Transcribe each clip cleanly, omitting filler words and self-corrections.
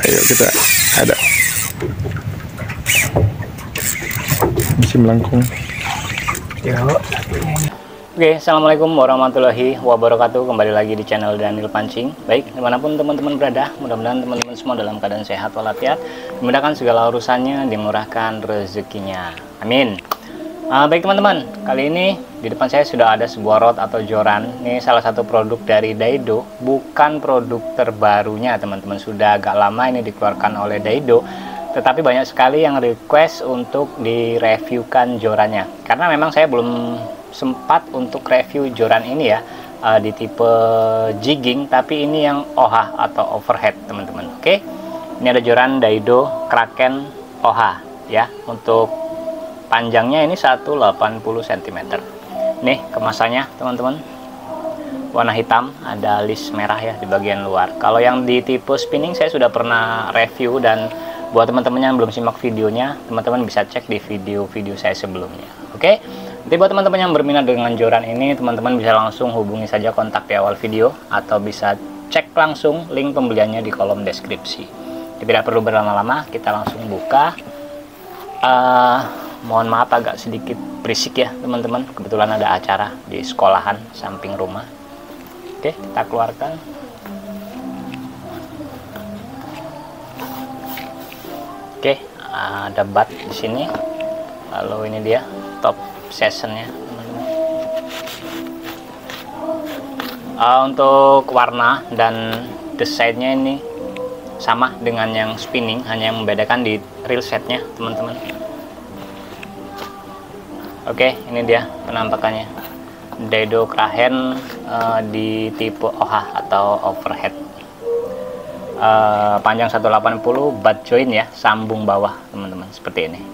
Ayo kita ada bisa melengkung. Oke, assalamualaikum warahmatullahi wabarakatuh. Kembali lagi di channel Daniel Pancing. Baik, dimanapun teman-teman berada, mudah-mudahan teman-teman semua dalam keadaan sehat walafiat, dimudahkan segala urusannya, dimurahkan rezekinya. Amin. Baik teman-teman, kali ini di depan saya sudah ada sebuah rod atau joran. Ini salah satu produk dari Daido, bukan produk terbarunya teman-teman. Sudah agak lama ini dikeluarkan oleh Daido, tetapi banyak sekali yang request untuk direviewkan jorannya. Karena memang saya belum sempat untuk review joran ini ya, di tipe jigging, tapi ini yang OHA atau overhead teman-teman. Oke, ini ada joran Daido Kraken OHA ya. Untuk panjangnya ini 180 cm. Nih kemasannya teman-teman, warna hitam, ada list merah ya di bagian luar. Kalau yang di tipe spinning saya sudah pernah review, dan buat teman-teman yang belum simak videonya, teman-teman bisa cek di video-video saya sebelumnya. Oke, nanti buat teman-teman yang berminat dengan joran ini, teman-teman bisa langsung hubungi saja kontak di awal video, atau bisa cek langsung link pembeliannya di kolom deskripsi. Tidak perlu berlama-lama, kita langsung buka. Mohon maaf agak sedikit berisik ya teman-teman, kebetulan ada acara di sekolahan samping rumah. Oke, kita keluarkan. Oke, ada bat di sini. Lalu ini dia top sessionnya teman-teman. Untuk warna dan desainnya ini sama dengan yang spinning, hanya yang membedakan di reel setnya teman-teman. Oke, ini dia penampakannya Daido Kraken di tipe OHA atau overhead. Panjang 180, butt joint ya, sambung bawah teman-teman, seperti ini.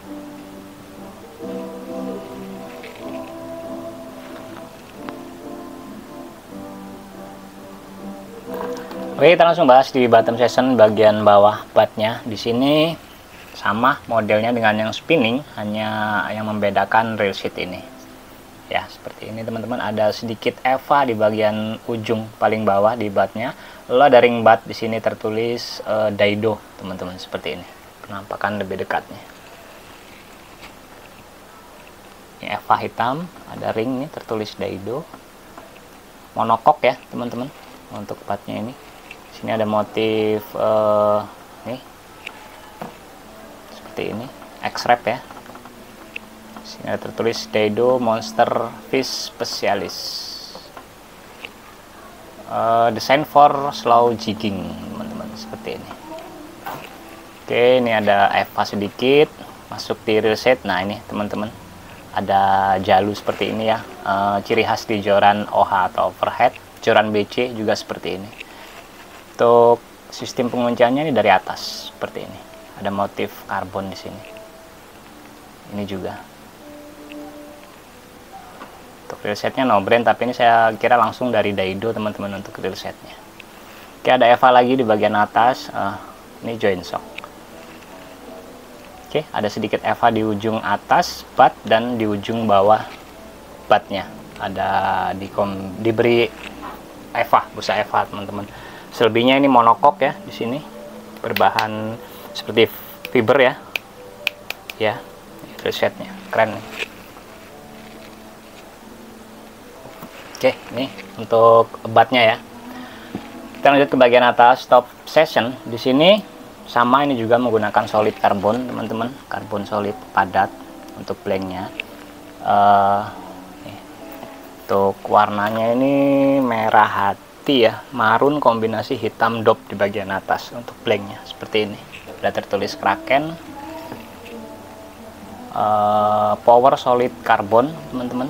Oke, kita langsung bahas di bottom section bagian bawah buttnya. Di sini sama modelnya dengan yang spinning, hanya yang membedakan reel set ini ya, seperti ini teman-teman. Ada sedikit EVA di bagian ujung paling bawah di buttnya. Lalu ada ring butt di sini tertulis Daido teman-teman, seperti ini penampakan lebih dekatnya. Ini EVA hitam, ada ring ini tertulis Daido, monokok ya teman-teman. Untuk buttnya ini, sini ada motif nih seperti ini, X-Wrap ya. Sini ada tertulis Daido Monster Fish Specialist, design for slow jigging teman-teman, seperti ini. Oke, ini ada EVA sedikit masuk di reel set. Nah ini teman-teman, ada jalu seperti ini ya, ciri khas di joran OHA atau overhead. Joran BC juga seperti ini. Untuk sistem pengunciannya ini dari atas seperti ini. Ada motif karbon di sini. Ini juga. Untuk reel setnya no brand, tapi ini saya kira langsung dari Daido teman-teman untuk reel setnya. Oke, ada EVA lagi di bagian atas. Ini joint shock. Oke, ada sedikit EVA di ujung atas butt dan di ujung bawah buttnya. Ada diberi EVA, busa EVA teman-teman. Selebihnya ini monokok ya di sini, berbahan seperti fiber ya. Ya, reel setnya keren nih. Oke, ini untuk buttnya ya. Kita lanjut ke bagian atas top session. Di sini sama, ini juga menggunakan solid karbon teman-teman, karbon solid padat untuk blanknya. Untuk warnanya ini merah hati ya, marun kombinasi hitam dop di bagian atas untuk blanknya, seperti ini. Ada tertulis Kraken, power solid karbon teman-teman.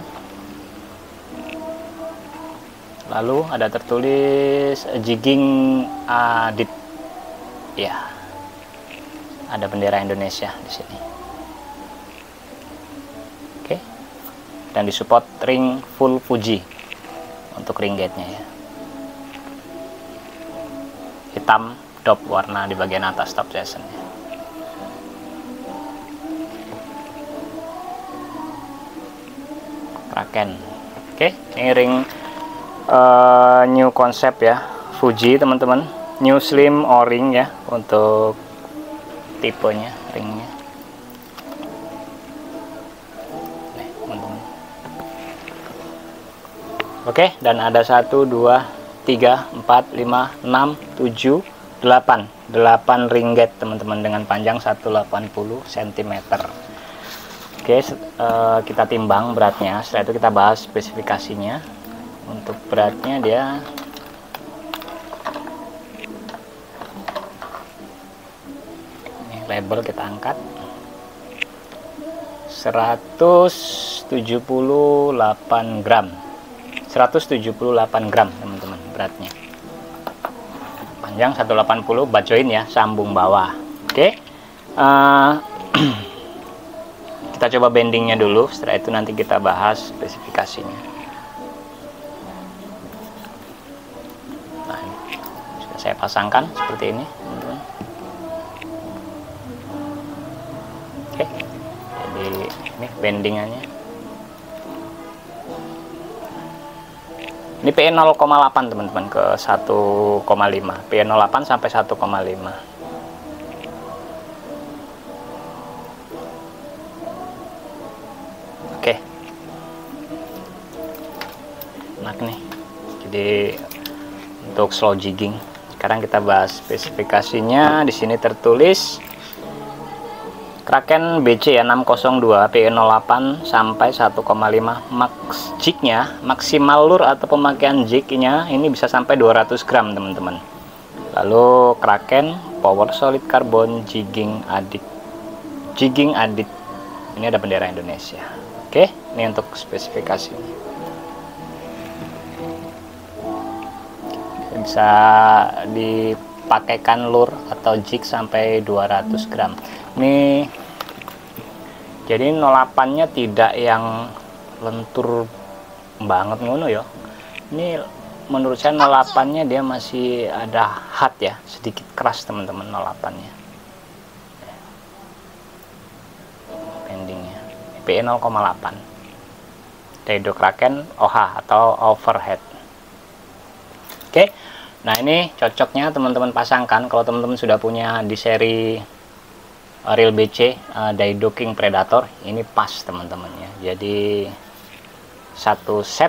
Lalu ada tertulis jigging adit ya, ada bendera Indonesia di sini. Oke, dan disupport ring full Fuji untuk ring gate-nya ya. Hitam dop warna di bagian atas top session-nya. Kraken. Oke, ini ring new concept ya, Fuji teman-teman. New Slim O-ring ya untuk tipenya ringnya. Nih, teman-teman. Oke, dan ada 1 2 3 4 5 6 7 8 ringgit teman-teman, dengan panjang 180 cm. Oke, kita timbang beratnya, setelah itu kita bahas spesifikasinya. Untuk beratnya dia ini label kita angkat 178 gram 178 gram teman-teman beratnya. Panjang 180, butt joint ya, sambung bawah. Oke, kita coba bendingnya dulu, setelah itu nanti kita bahas spesifikasinya. Nah, ini sudah saya pasangkan seperti ini, teman-teman. Oke, jadi ini bendingannya. Ini PE 0,8 teman-teman ke 1,5. PE 0,8 sampai 1,5. Oke. Enak nih. Jadi untuk slow jigging. Sekarang kita bahas spesifikasinya. Di sini tertulis Kraken BC ya 602 PE 08 sampai 1,5. Max jignya, maksimal lure atau pemakaian jignya ini bisa sampai 200 gram teman-teman. Lalu Kraken Power Solid Carbon Jigging Addict. Ini ada bendera Indonesia. Oke, ini untuk spesifikasinya. Bisa dipakaikan lure atau jig sampai 200 gram. Ini jadi 08-nya tidak yang lentur banget ngono ya. Ini menurut saya 08-nya dia masih ada hard ya, sedikit keras teman-teman 08-nya. Bendingnya PE 0,8. Daido Kraken OH atau overhead. Oke. Nah, ini cocoknya teman-teman pasangkan kalau teman-teman sudah punya di seri Reel BC Daido King Predator, ini pas teman-teman ya. Jadi satu set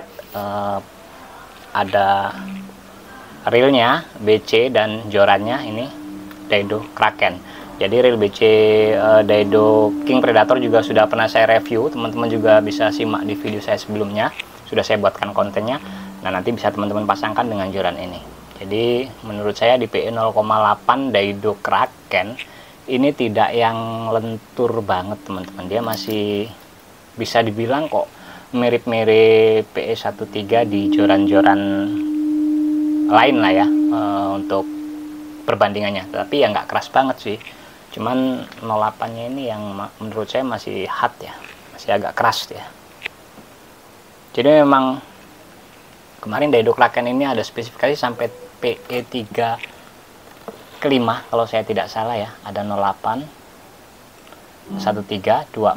ada reelnya BC dan jorannya ini Daido Kraken. Jadi reel BC Daido King Predator juga sudah pernah saya review, teman-teman juga bisa simak di video saya sebelumnya, sudah saya buatkan kontennya. Nah, nanti bisa teman-teman pasangkan dengan joran ini. Jadi menurut saya di PE 0,8 Daido Kraken ini tidak yang lentur banget teman-teman, dia masih bisa dibilang kok mirip-mirip PE 13 di joran-joran lain lah ya, untuk perbandingannya. Tapi ya nggak keras banget sih, cuman 08-nya ini yang menurut saya masih hard ya, masih agak keras ya. Jadi memang kemarin Daido Kraken ini ada spesifikasi sampai PE 3 kelima kalau saya tidak salah ya, ada 08 13 24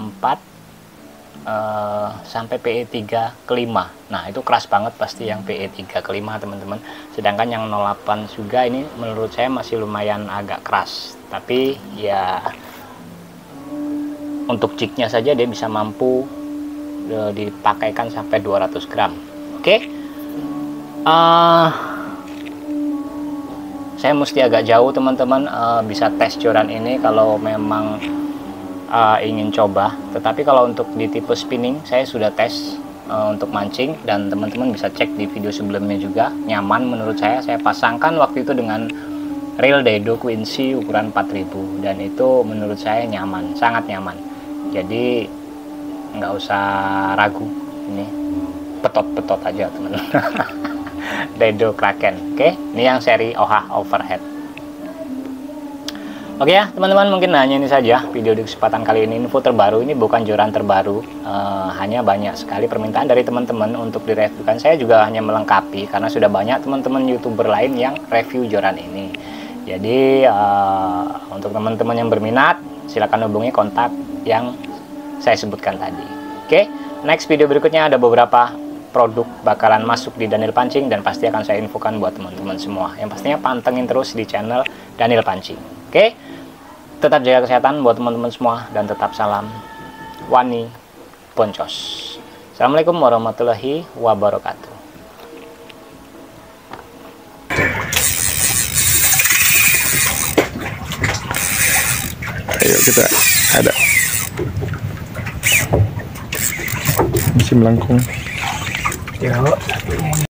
sampai PE 3 kelima. Nah, itu keras banget pasti yang PE 3 kelima teman-teman. Sedangkan yang 08 juga ini menurut saya masih lumayan agak keras, tapi ya untuk jignya saja dia bisa mampu dipakaikan sampai 200 gram. Oke. Saya mesti agak jauh teman-teman, bisa tes joran ini kalau memang ingin coba. Tetapi kalau untuk di tipe spinning saya sudah tes untuk mancing, dan teman-teman bisa cek di video sebelumnya juga, nyaman menurut saya pasangkan waktu itu dengan reel Daido Quincy ukuran 4000 dan itu menurut saya nyaman, sangat nyaman. Jadi nggak usah ragu, ini petot-petot aja teman-teman. Daido Kraken. Oke, ini yang seri OH overhead. Oke ya teman-teman, mungkin hanya ini saja video di kesempatan kali ini. Info terbaru, ini bukan joran terbaru, hanya banyak sekali permintaan dari teman-teman untuk direviewkan. Saya juga hanya melengkapi karena sudah banyak teman-teman YouTuber lain yang review joran ini. Jadi untuk teman-teman yang berminat, silakan hubungi kontak yang saya sebutkan tadi. Oke, next video berikutnya ada beberapa produk bakalan masuk di Daniel Pancing dan pasti akan saya infokan buat teman-teman semua. Yang pastinya pantengin terus di channel Daniel Pancing. Oke, tetap jaga kesehatan buat teman-teman semua dan tetap salam wani boncos. Assalamualaikum warahmatullahi wabarakatuh. Ayo kita ada musim melengkung. Ya.